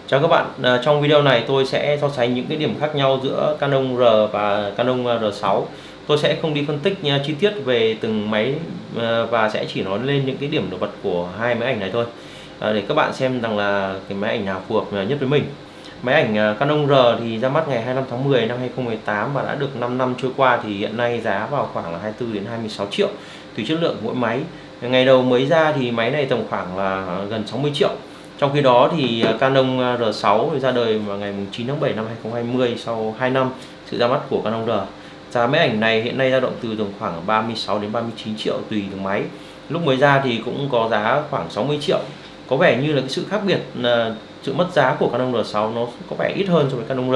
Chào các bạn, trong video này tôi sẽ so sánh những cái điểm khác nhau giữa Canon R và Canon R6. Tôi sẽ không đi phân tích chi tiết về từng máy và sẽ chỉ nói lên những cái điểm nổi bật của hai máy ảnh này thôi, để các bạn xem rằng là cái máy ảnh nào phù hợp nhất với mình. Máy ảnh Canon R thì ra mắt ngày 25 tháng 10 năm 2018 và đã được 5 năm trôi qua, thì hiện nay giá vào khoảng là 24 đến 26 triệu tùy chất lượng mỗi máy. Ngày đầu mới ra thì máy này tầm khoảng là gần 60 triệu. Trong khi đó thì Canon R6 ra đời vào ngày 9 tháng 7 năm 2020 sau 2 năm sự ra mắt của Canon R. Giá máy ảnh này hiện nay dao động từ khoảng 36 đến 39 triệu tùy từng máy. Lúc mới ra thì cũng có giá khoảng 60 triệu. Có vẻ như là cái sự khác biệt, sự mất giá của Canon R6 nó có vẻ ít hơn so với Canon R.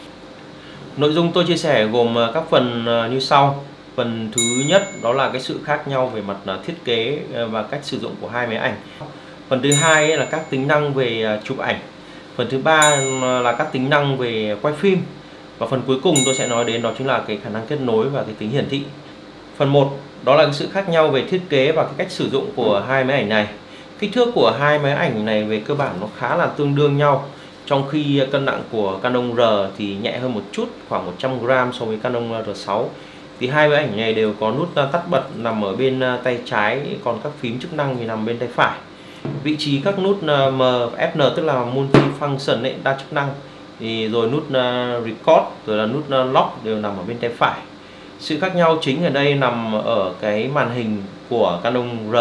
Nội dung tôi chia sẻ gồm các phần như sau. Phần thứ nhất đó là cái sự khác nhau về mặt thiết kế và cách sử dụng của hai máy ảnh. Phần thứ hai là các tính năng về chụp ảnh. Phần thứ ba là các tính năng về quay phim. Và phần cuối cùng tôi sẽ nói đến đó chính là cái khả năng kết nối và cái tính hiển thị. Phần 1 đó là cái sự khác nhau về thiết kế và cái cách sử dụng của hai máy ảnh này. Kích thước của hai máy ảnh này về cơ bản nó khá là tương đương nhau. Trong khi cân nặng của Canon R thì nhẹ hơn một chút, khoảng 100 g so với Canon R6. Thì hai máy ảnh này đều có nút tắt bật nằm ở bên tay trái, còn các phím chức năng thì nằm bên tay phải. Vị trí các nút M, Fn tức là multi-function ấy, đa chức năng, thì rồi nút record rồi là nút lock đều nằm ở bên tay phải. Sự khác nhau chính ở đây nằm ở cái màn hình của Canon R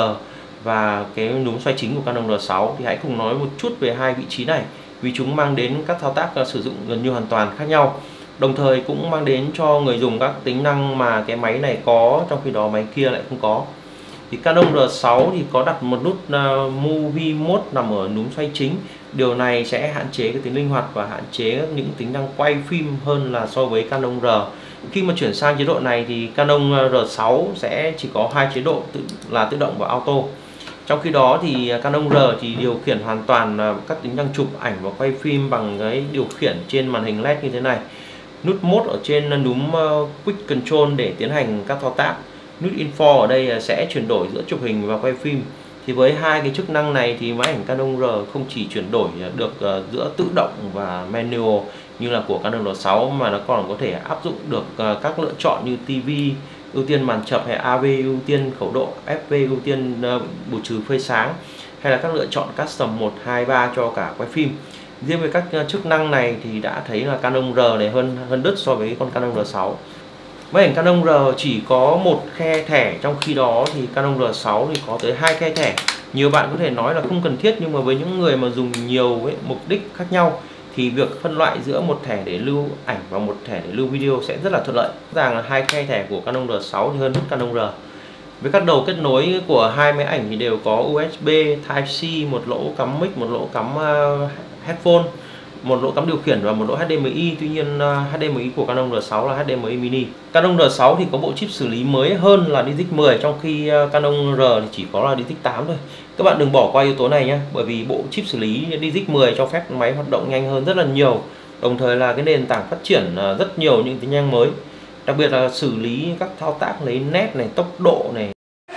và cái núm xoay chính của Canon R6. Thì hãy cùng nói một chút về hai vị trí này, vì chúng mang đến các thao tác sử dụng gần như hoàn toàn khác nhau, đồng thời cũng mang đến cho người dùng các tính năng mà cái máy này có, trong khi đó máy kia lại không có. Thì Canon R6 thì có đặt một nút Movie Mode nằm ở núm xoay chính. Điều này sẽ hạn chế cái tính linh hoạt và hạn chế những tính năng quay phim hơn là so với Canon R. Khi mà chuyển sang chế độ này thì Canon R6 sẽ chỉ có hai chế độ là tự động và auto. Trong khi đó thì Canon R thì điều khiển hoàn toàn các tính năng chụp ảnh và quay phim bằng cái điều khiển trên màn hình LED như thế này. Nút Mode ở trên núm Quick Control để tiến hành các thao tác. Nút Info ở đây sẽ chuyển đổi giữa chụp hình và quay phim. Thì với hai cái chức năng này thì máy ảnh Canon R không chỉ chuyển đổi được giữa tự động và manual như là của Canon R6, mà nó còn có thể áp dụng được các lựa chọn như TV ưu tiên màn chập, hay AV ưu tiên khẩu độ, FV ưu tiên bù trừ phơi sáng, hay là các lựa chọn custom 1, 2, 3 cho cả quay phim. Riêng về các chức năng này thì đã thấy là Canon R này hơn đứt so với con Canon R6. Máy ảnh Canon R chỉ có một khe thẻ, trong khi đó thì Canon R6 thì có tới hai khe thẻ. Nhiều bạn có thể nói là không cần thiết, nhưng mà với những người mà dùng nhiều mục đích khác nhau thì việc phân loại giữa một thẻ để lưu ảnh và một thẻ để lưu video sẽ rất là thuận lợi. Rõ ràng là hai khe thẻ của Canon R6 thì hơn đứt Canon R. Với các đầu kết nối của hai máy ảnh thì đều có USB Type-C, một lỗ cắm mic, một lỗ cắm headphone, một lỗ cắm điều khiển và một lỗ HDMI. Tuy nhiên HDMI của Canon R6 là HDMI mini. Canon R6 thì có bộ chip xử lý mới hơn là DX 10, trong khi Canon R thì chỉ có là DX 8 thôi. Các bạn đừng bỏ qua yếu tố này nhé, bởi vì bộ chip xử lý DX 10 cho phép máy hoạt động nhanh hơn rất là nhiều. Đồng thời là cái nền tảng phát triển rất nhiều những tính năng mới, đặc biệt là xử lý các thao tác lấy nét này, tốc độ này,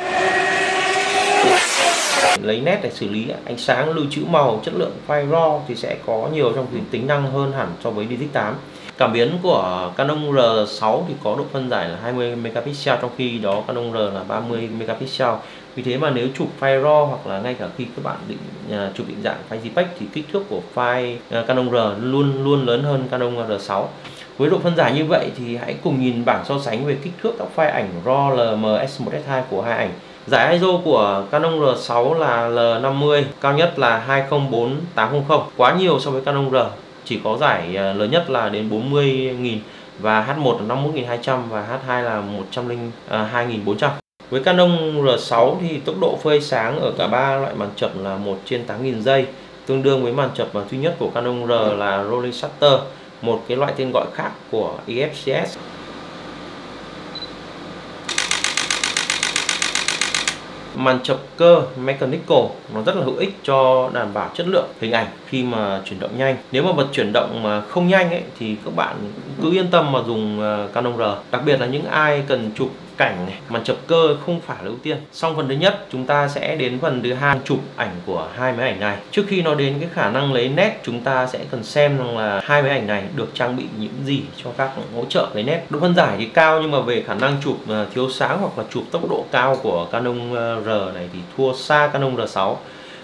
lấy nét để xử lý ánh sáng, lưu trữ màu, chất lượng file RAW thì sẽ có nhiều trong tính năng hơn hẳn so với DX 8. Cảm biến của Canon R6 thì có độ phân giải là 20 megapixel, trong khi đó Canon R là 30 megapixel. Vì thế mà nếu chụp file RAW hoặc là ngay cả khi các bạn định chụp định dạng file JPEG thì kích thước của file Canon R luôn lớn hơn Canon R6. Với độ phân giải như vậy thì hãy cùng nhìn bảng so sánh về kích thước các file ảnh RAW LM S1S2 của hai ảnh. Giải ISO của Canon R6 là L50, cao nhất là 204800, quá nhiều so với Canon R. Chỉ có giải lớn nhất là đến 40.000 và H1 là 51.200 và H2 là 102.400. Với Canon R6 thì tốc độ phơi sáng ở cả ba loại màn chập là 1/8000 giây, tương đương với màn chập duy nhất của Canon R là Rolling Shutter, một cái loại tên gọi khác của EFCS. Màn chập cơ mechanical nó rất là hữu ích cho đảm bảo chất lượng hình ảnh khi mà chuyển động nhanh. Nếu mà bật chuyển động mà không nhanh ấy thì các bạn cứ yên tâm mà dùng Canon R. Đặc biệt là những ai cần chụp cảnh này, màn chập cơ không phải là ưu tiên. Xong phần thứ nhất, chúng ta sẽ đến phần thứ hai, chụp ảnh của hai máy ảnh này. Trước khi nó đến cái khả năng lấy nét, chúng ta sẽ cần xem rằng là hai máy ảnh này được trang bị những gì cho các hỗ trợ lấy nét. Độ phân giải thì cao, nhưng mà về khả năng chụp thiếu sáng hoặc là chụp tốc độ cao của Canon R này thì thua xa Canon R6.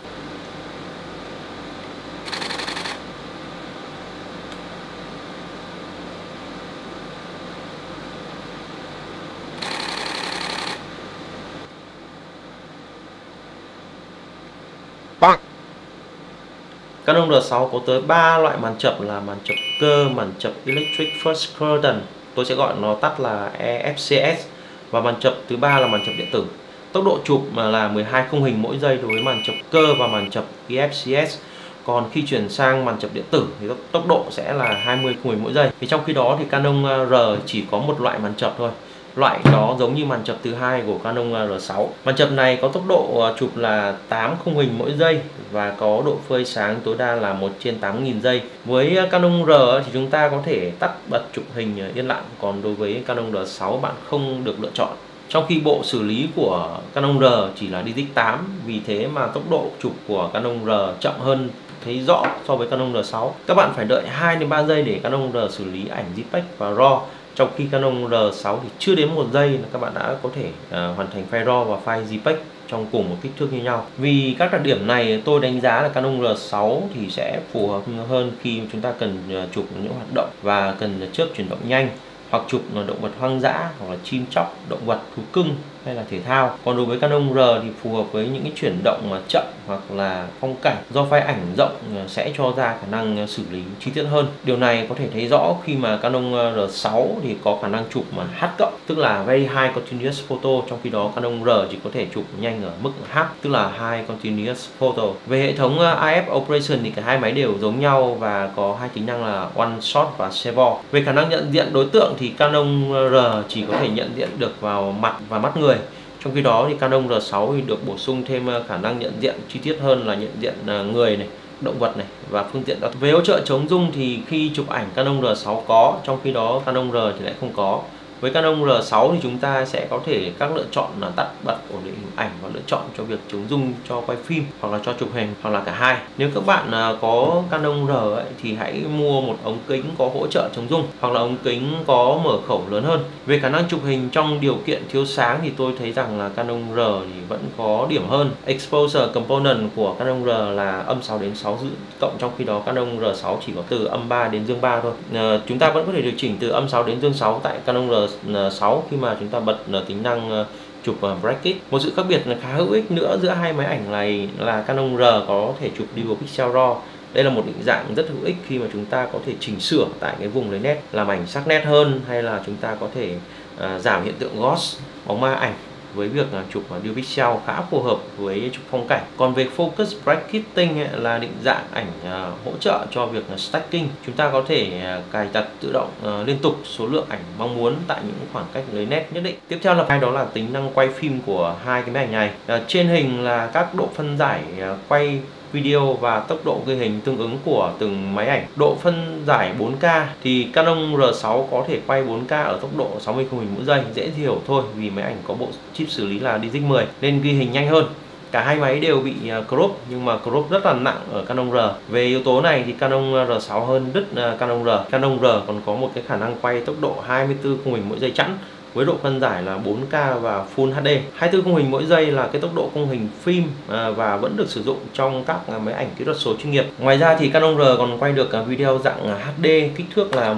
Canon R6 có tới 3 loại màn chập là màn chập cơ, màn chập Electric First Curtain, tôi sẽ gọi nó tắt là EFCS, và màn chập thứ ba là màn chập điện tử. Tốc độ chụp là 12 khung hình mỗi giây đối với màn chập cơ và màn chập EFCS. Còn khi chuyển sang màn chập điện tử thì tốc độ sẽ là 20 khung hình mỗi giây. Thì trong khi đó thì Canon R chỉ có một loại màn chập thôi. Loại đó giống như màn chập thứ hai của Canon R6. Màn chập này có tốc độ chụp là 8 khung hình mỗi giây và có độ phơi sáng tối đa là 1/8000 giây. Với Canon R thì chúng ta có thể tắt bật chụp hình yên lặng, còn đối với Canon R6 bạn không được lựa chọn. Trong khi bộ xử lý của Canon R chỉ là DX8, vì thế mà tốc độ chụp của Canon R chậm hơn thấy rõ so với Canon R6. Các bạn phải đợi 2 đến 3 giây để Canon R xử lý ảnh JPEG và RAW. Trong khi Canon R6 thì chưa đến 1 giây là các bạn đã có thể hoàn thành file RAW và file JPEG trong cùng một kích thước như nhau. Vì các đặc điểm này, tôi đánh giá là Canon R6 thì sẽ phù hợp hơn khi chúng ta cần chụp những hoạt động và cần chớp chuyển động nhanh, hoặc chụp động vật hoang dã, hoặc là chim chóc, động vật, thú cưng hay là thể thao. Còn đối với Canon R thì phù hợp với những cái chuyển động mà chậm hoặc là phong cảnh, do file ảnh rộng sẽ cho ra khả năng xử lý chi tiết hơn. Điều này có thể thấy rõ khi mà Canon R6 thì có khả năng chụp mà H+, tức là Very High Continuous Photo, trong khi đó Canon R chỉ có thể chụp nhanh ở mức H, tức là High Continuous Photo. Về hệ thống AF Operation thì cả hai máy đều giống nhau và có hai tính năng là One Shot và Servo. Về khả năng nhận diện đối tượng thì Canon R chỉ có thể nhận diện được vào mặt và mắt người. Trong khi đó thì Canon R6 thì được bổ sung thêm khả năng nhận diện chi tiết hơn là nhận diện người này, động vật này và phương tiện đó. Về hỗ trợ chống rung thì khi chụp ảnh Canon R6 có, trong khi đó Canon R thì lại không có. Với Canon R6 thì chúng ta sẽ có thể các lựa chọn là tắt bật ổn định hình ảnh và lựa chọn cho việc chống rung cho quay phim hoặc là cho chụp hình hoặc là cả hai. Nếu các bạn có Canon R thì hãy mua một ống kính có hỗ trợ chống rung hoặc là ống kính có mở khẩu lớn hơn. Về khả năng chụp hình trong điều kiện thiếu sáng thì tôi thấy rằng là Canon R thì vẫn có điểm hơn. Exposure component của Canon R là -6 đến 6 cộng, trong khi đó Canon R6 chỉ có từ -3 đến -3 thôi. Chúng ta vẫn có thể điều chỉnh từ -6 đến -6 tại Canon R6 khi mà chúng ta bật tính năng chụp bracket. Một sự khác biệt khá hữu ích nữa giữa hai máy ảnh này là Canon R có thể chụp Dual Pixel RAW. Đây là một định dạng rất hữu ích khi mà chúng ta có thể chỉnh sửa tại cái vùng lấy nét, làm ảnh sắc nét hơn, hay là chúng ta có thể giảm hiện tượng ghost, bóng ma ảnh với việc chụp Dual Pixel khá phù hợp với chụp phong cảnh. Còn về Focus Bracketing là định dạng ảnh hỗ trợ cho việc stacking. Chúng ta có thể cài đặt tự động liên tục số lượng ảnh mong muốn tại những khoảng cách lấy nét nhất định. Tiếp theo là đó là tính năng quay phim của hai cái máy ảnh này. Trên hình là các độ phân giải quay video và tốc độ ghi hình tương ứng của từng máy ảnh. Độ phân giải 4K thì Canon R6 có thể quay 4K ở tốc độ 60 khung hình mỗi giây, dễ hiểu thôi vì máy ảnh có bộ chip xử lý là DX10 nên ghi hình nhanh hơn. Cả hai máy đều bị crop, nhưng mà crop rất là nặng ở Canon R. Về yếu tố này thì Canon R6 hơn đứt Canon R. Canon R còn có một cái khả năng quay tốc độ 24 khung hình mỗi giây chẵn, với độ phân giải là 4K và Full HD. 24 khung hình mỗi giây là cái tốc độ khung hình phim và vẫn được sử dụng trong các máy ảnh kỹ thuật số chuyên nghiệp. Ngoài ra thì Canon R còn quay được video dạng HD kích thước là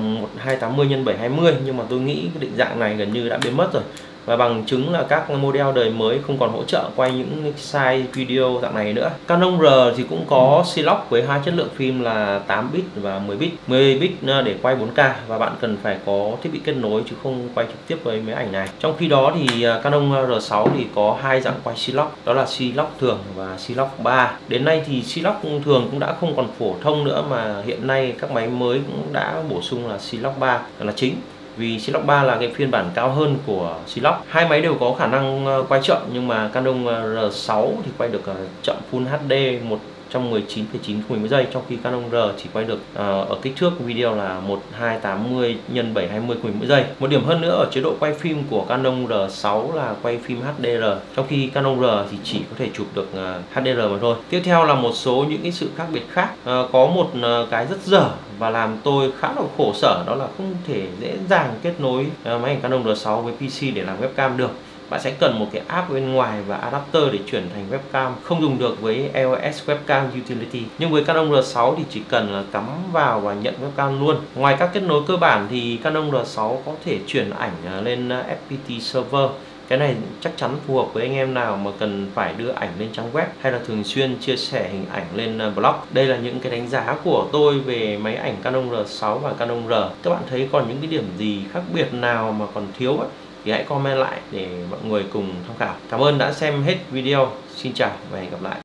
1280x720, nhưng mà tôi nghĩ cái định dạng này gần như đã biến mất rồi. Và bằng chứng là các model đời mới không còn hỗ trợ quay những size video dạng này nữa. Canon R thì cũng có C-Log với hai chất lượng phim là 8 bit và 10 bit. 10 bit để quay 4K và bạn cần phải có thiết bị kết nối chứ không quay trực tiếp với máy ảnh này. Trong khi đó thì Canon R6 thì có hai dạng quay C-Log, đó là C-Log thường và C-Log 3. Đến nay thì C-Log thường cũng đã không còn phổ thông nữa, mà hiện nay các máy mới cũng đã bổ sung là C-Log 3 là chính. Vì C-Log 3 là cái phiên bản cao hơn của C-Log. Hai máy đều có khả năng quay chậm, nhưng mà Canon R6 thì quay được chậm Full HD 119,9 giây, trong khi Canon R chỉ quay được ở kích thước video là 1280 x 720 giây. Một điểm hơn nữa ở chế độ quay phim của Canon R6 là quay phim HDR, trong khi Canon R thì chỉ có thể chụp được HDR mà thôi. Tiếp theo là một số những cái sự khác biệt khác. Có một cái rất dở và làm tôi khá là khổ sở, đó là không thể dễ dàng kết nối máy ảnh Canon R6 với PC để làm webcam được. Bạn sẽ cần một cái app bên ngoài và adapter để chuyển thành webcam, không dùng được với iOS Webcam Utility. Nhưng với Canon R6 thì chỉ cần là cắm vào và nhận webcam luôn. Ngoài các kết nối cơ bản thì Canon R6 có thể chuyển ảnh lên FPT server. Cái này chắc chắn phù hợp với anh em nào mà cần phải đưa ảnh lên trang web hay là thường xuyên chia sẻ hình ảnh lên blog. Đây là những cái đánh giá của tôi về máy ảnh Canon R6 và Canon R. Các bạn thấy còn những cái điểm gì khác biệt nào mà còn thiếu ấy, thì hãy comment lại để mọi người cùng tham khảo. Cảm ơn đã xem hết video. Xin chào và hẹn gặp lại.